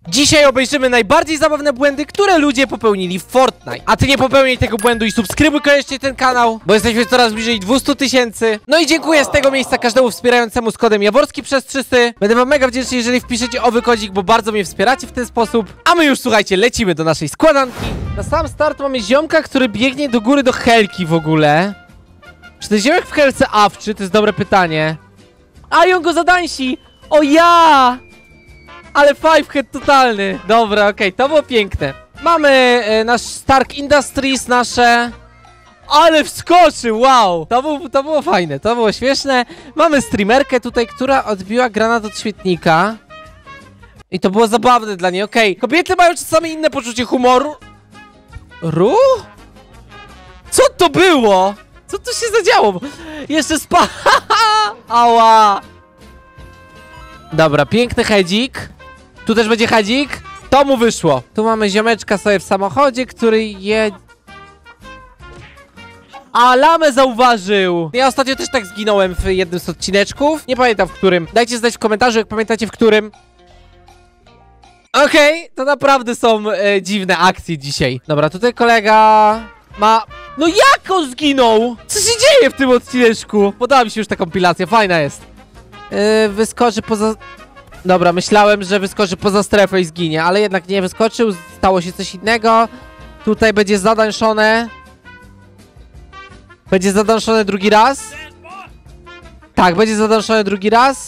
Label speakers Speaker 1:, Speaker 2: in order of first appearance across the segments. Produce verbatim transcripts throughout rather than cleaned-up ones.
Speaker 1: Dzisiaj obejrzymy najbardziej zabawne błędy, które ludzie popełnili w Fortnite. A ty nie popełnij tego błędu i subskrybuj koniecznie ten kanał, bo jesteśmy coraz bliżej dwustu tysięcy. No i dziękuję z tego miejsca każdemu wspierającemu z kodem Jaworski przez trzysty. Będę wam mega wdzięczny, jeżeli wpiszecie owy kodzik, bo bardzo mnie wspieracie w ten sposób. A my już, słuchajcie, lecimy do naszej składanki. Na sam start mamy ziomka, który biegnie do góry do helki w ogóle. Czy ten ziomek w helce awczy? To jest dobre pytanie. A, i on go zadansi! O ja! Ale five head totalny. Dobra, okej, okay, to było piękne. Mamy e, nasz Stark Industries, nasze... Ale wskoczył, wow! To, był, to było fajne, to było śmieszne. Mamy streamerkę tutaj, która odbiła granat od świetnika. I to było zabawne dla niej, okej. Okay. Kobiety mają czasami inne poczucie humoru. Ru? Co to było? Co tu się zadziało? Jeszcze spa... Ała! Dobra, piękny hedzik. Tu też będzie hedzik. To mu wyszło. Tu mamy ziomeczka sobie w samochodzie, który je... A, lamę zauważył. Ja ostatnio też tak zginąłem w jednym z odcineczków. Nie pamiętam w którym. Dajcie znać w komentarzu, jak pamiętacie w którym. Okej, okay, to naprawdę są e, dziwne akcje dzisiaj. Dobra, tutaj kolega ma... No jak on zginął? Co się dzieje w tym odcineczku? Podoba mi się już ta kompilacja, fajna jest. Yy, wyskoczy poza... Dobra, myślałem, że wyskoczy poza strefę i zginie, ale jednak nie wyskoczył, stało się coś innego. Tutaj będzie zadanszone. Będzie zadanszone drugi raz. Tak, będzie zadanszone drugi raz.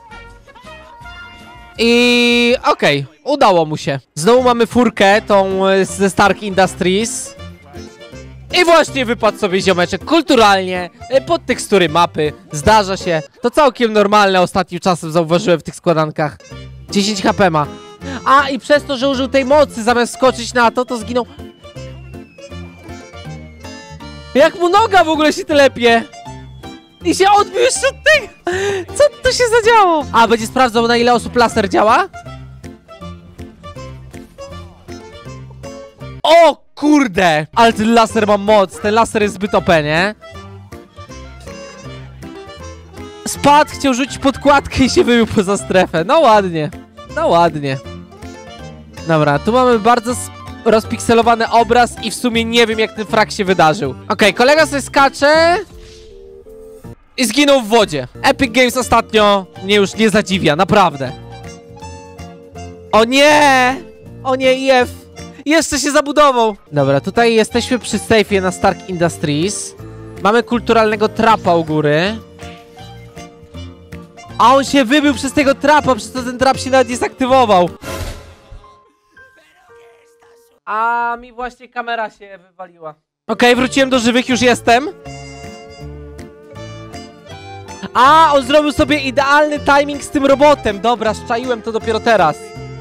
Speaker 1: I... okej, okay, udało mu się. Znowu mamy furkę, tą ze Stark Industries. I właśnie wypadł sobie ziomeczek kulturalnie pod tekstury mapy. Zdarza się. To całkiem normalne ostatnim czasem zauważyłem w tych składankach. dziesięć HP ma. A i przez to, że użył tej mocy zamiast skoczyć na to, to zginął. Jak mu noga w ogóle się telepie. I się odbił jeszcze od tego. Co to się zadziało? A, będzie sprawdzał, na ile osób laser działa? O kurde! Ale ten laser ma moc, ten laser jest zbyt O P, nie? Spadł, chciał rzucić podkładkę i się wybił poza strefę. No ładnie, no ładnie. Dobra, tu mamy bardzo rozpikselowany obraz i w sumie nie wiem, jak ten frag się wydarzył. Okej, okay, kolega sobie skacze i zginął w wodzie. Epic Games ostatnio mnie już nie zadziwia, naprawdę. O nie! O nie, I F! Jeszcze się zabudował. Dobra, tutaj jesteśmy przy sejfie na Stark Industries. Mamy kulturalnego trapa u góry. A on się wybił przez tego trapa, przez to ten trap się nawet nie zaktywował. A mi właśnie kamera się wywaliła. Okej, okay, wróciłem do żywych, już jestem. A, on zrobił sobie idealny timing z tym robotem. Dobra, szczaiłem to dopiero teraz.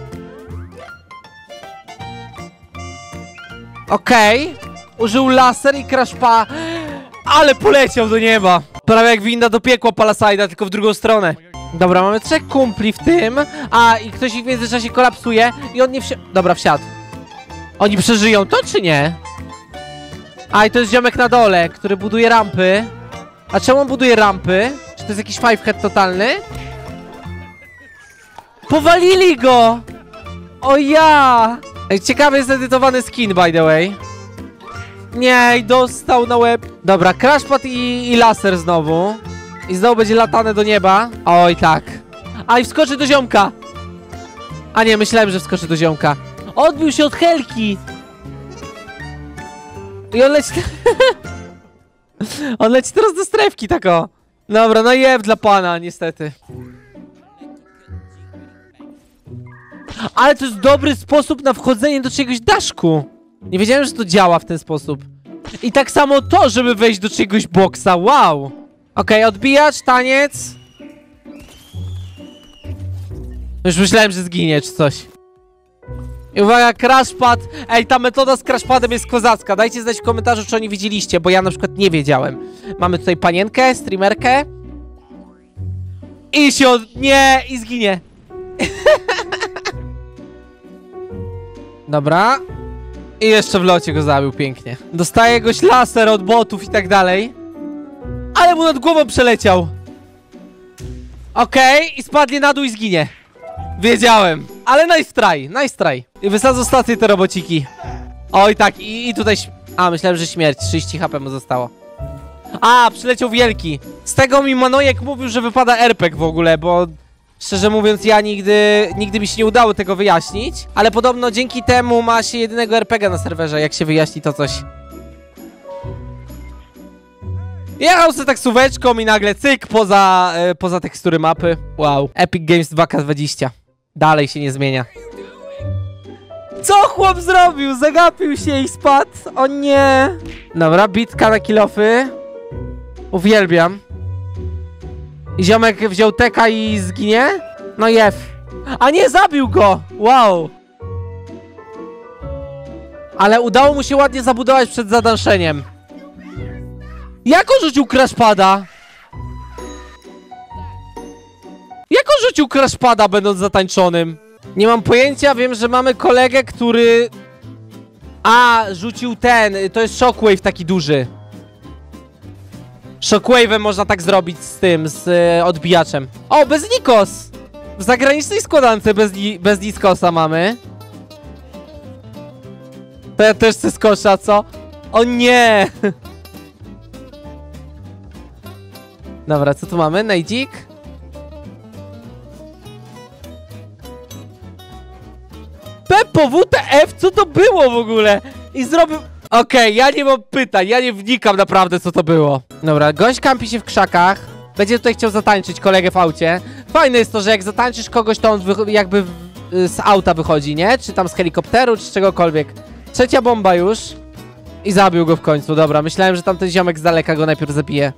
Speaker 1: Okej, okay. Użył laser i crashpa. Ale poleciał do nieba. Prawie jak winda do piekła Palaside'a, tylko w drugą stronę. Dobra, mamy trzech kumpli w tym. A, i ktoś ich w międzyczasie kolapsuje. I on nie wsiadł. Dobra, wsiadł. Oni przeżyją to, czy nie? A, i to jest ziomek na dole, który buduje rampy. A czemu on buduje rampy? Czy to jest jakiś five head totalny? Powalili go! O ja! Ciekawy jest edytowany skin, by the way. Nie, i dostał na łeb. Dobra, crashpad i, i laser znowu. I znowu będzie latane do nieba. Oj, tak. A, i wskoczy do ziomka. A nie, myślałem, że wskoczy do ziomka. Odbił się od helki. I on leci... on leci teraz do strefki, tak o. Dobra, no jeb dla pana, niestety. Ale to jest dobry sposób na wchodzenie do czegoś daszku. Nie wiedziałem, że to działa w ten sposób. I tak samo to, żeby wejść do czegoś boksa, wow. Okej, okay, odbijacz, taniec. Już myślałem, że zginie czy coś. I uwaga, crashpad. Ej, ta metoda z crashpadem jest kozacka. Dajcie znać w komentarzu, czy oni widzieliście, bo ja na przykład nie wiedziałem. Mamy tutaj panienkę, streamerkę. I się od... Nie, i zginie. Dobra. I jeszcze w locie go zabił pięknie. Dostaje goś laser od botów i tak dalej. Ale mu nad głową przeleciał. Okej, okay, i spadnie na dół i zginie. Wiedziałem. Ale nice try, nice try. I wysadzą stację te robociki. Oj tak, i, i tutaj... A, myślałem, że śmierć. trzydzieści HP mu zostało. A, przyleciał wielki. Z tego mi Manojek mówił, że wypada er pe gie w ogóle, bo... Szczerze mówiąc, ja nigdy, nigdy mi się nie udało tego wyjaśnić. Ale podobno dzięki temu ma się jedynego er pe gie na serwerze, jak się wyjaśni to coś. Jechał sobie taksóweczką i nagle cyk poza, e, poza tekstury mapy. Wow. Epic Games dwa ka dwadzieścia. Dalej się nie zmienia. Co chłop zrobił? Zagapił się i spadł. O nie. Dobra, bitka na kilofy. Uwielbiam. I ziomek wziął teka i zginie? No jef. A nie, zabił go. Wow. Ale udało mu się ładnie zabudować przed zadanszeniem. Jak on rzucił crashpada? Jak on rzucił crashpada, będąc zatańczonym? Nie mam pojęcia, wiem, że mamy kolegę, który... A, rzucił ten, to jest shockwave taki duży. Shockwave'em można tak zrobić z tym, z y, odbijaczem. O, bez Nikos! W zagranicznej składance bez, bez Niskosa mamy. To ja też chcę skosza, co? O nie! Dobra, co tu mamy? Nejdzik? Peppo, W T F, co to było w ogóle? I zrobił... Okej, okay, ja nie mam pytań, ja nie wnikam naprawdę, co to było. Dobra, gość kampi się w krzakach. Będzie tutaj chciał zatańczyć kolegę w aucie. Fajne jest to, że jak zatańczysz kogoś, to on jakby z auta wychodzi, nie? Czy tam z helikopteru, czy z czegokolwiek. Trzecia bomba już. I zabił go w końcu, dobra. Myślałem, że tamten ziomek z daleka go najpierw zabije.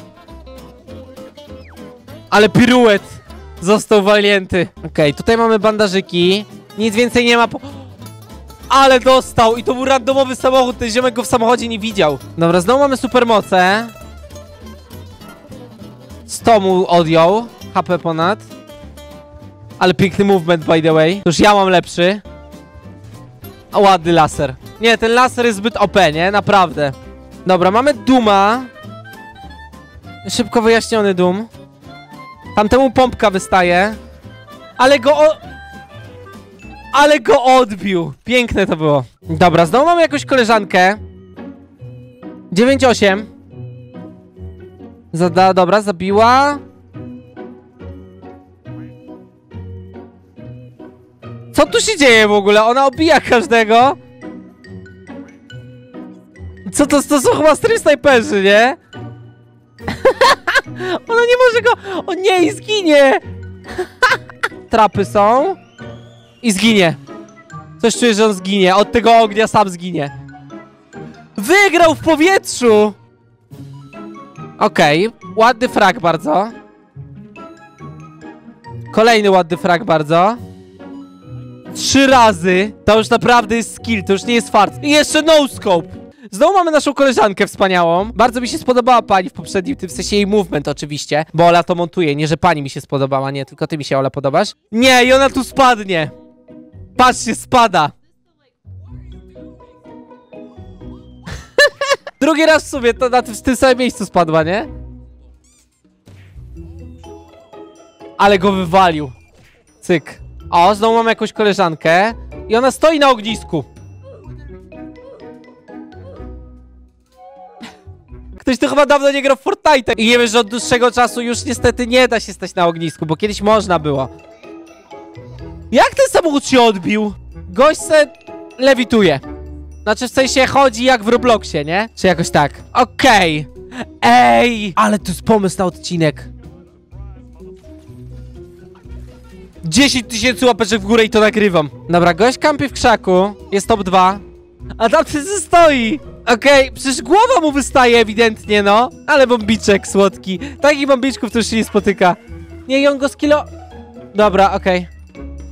Speaker 1: Ale piruet został walnięty. Okej, okay, tutaj mamy bandażyki. Nic więcej nie ma po... Ale dostał! I to był randomowy samochód, ten ziomek go w samochodzie nie widział. Dobra, znowu mamy supermoce. sto mu odjął. H P ponad. Ale piękny movement, by the way. To już ja mam lepszy. A ładny laser. Nie, ten laser jest zbyt O P, nie? Naprawdę. Dobra, mamy Duma. Szybko wyjaśniony Doom. Tamtemu pompka wystaje. Ale go o... Ale go odbił. Piękne to było. Dobra, znowu mamy jakąś koleżankę. dziewięć osiem. Zada, dobra, zabiła. Co tu się dzieje w ogóle? Ona obija każdego. Co to, to są chyba stream snajperzy, nie? Ona nie może go... O nie, i zginie. Trapy są. I zginie. Coś czuję, że on zginie. Od tego ognia sam zginie. Wygrał w powietrzu! Okej. Okay. Ładny frag bardzo. Kolejny ładny frag bardzo. Trzy razy. To już naprawdę jest skill. To już nie jest fart. I jeszcze no scope. Znowu mamy naszą koleżankę wspaniałą. Bardzo mi się spodobała pani w poprzednim, w sensie jej movement oczywiście. Bo Ola to montuje. Nie, że pani mi się spodobała. Nie, tylko ty mi się, Ola, podobasz. Nie, i ona tu spadnie. Patrzcie, spada. Drugi raz w sumie, to na tym, w tym samym miejscu spadła, nie? Ale go wywalił. Cyk. O, znowu mam jakąś koleżankę. I ona stoi na ognisku. Ktoś tu chyba dawno nie grał w Fortnite. I nie wiesz, że od dłuższego czasu już niestety nie da się stać na ognisku, bo kiedyś można było. Jak ten samochód się odbił? Gość se lewituje. Znaczy w sensie chodzi jak w Robloxie, nie? Czy jakoś tak. Okej. Okay. Ej! Ale tu jest pomysł na odcinek. dziesięć tysięcy łapeczek w górę i to nagrywam. Dobra, gość kampi w krzaku. Jest top dwa. A tam ty stoi. Okej, okay, przecież głowa mu wystaje ewidentnie, no. Ale bombiczek słodki. Takich bombiczków to już się nie spotyka. Nie, i on go skilo... Dobra, okej. Okay.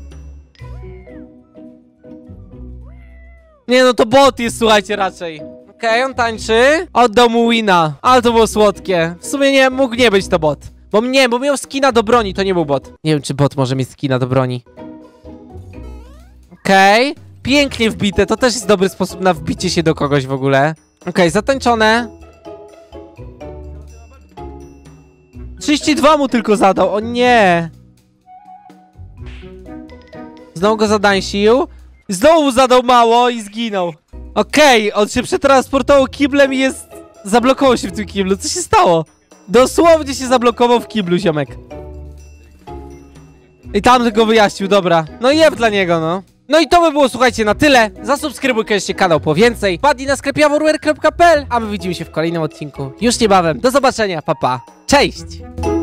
Speaker 1: Nie, no to bot jest, słuchajcie, raczej. Okej, okay, on tańczy. Oddał mu wina. Ale to było słodkie. W sumie nie, mógł nie być to bot. Bo nie, bo miał skina do broni, to nie był bot. Nie wiem, czy bot może mieć skina do broni. Okej. Okay. Pięknie wbite, to też jest dobry sposób na wbicie się do kogoś w ogóle. Okej, okay, zatańczone. trzydzieści dwa mu tylko zadał, o nie. Znowu go zadańsił. Znowu zadał mało i zginął. Okej, okay, on się przetransportował kiblem i jest... Zablokował się w tym kiblu. Co się stało? Dosłownie się zablokował w kiblu, ziomek. I tam tylko wyjaśnił, dobra. No i jeb dla niego, no. No i to by było, słuchajcie, na tyle. Zasubskrybuj koniecznie kanał po więcej. Wpadnij na sklep jaworware kropka p l, a my widzimy się w kolejnym odcinku już niebawem. Do zobaczenia, pa pa. Cześć!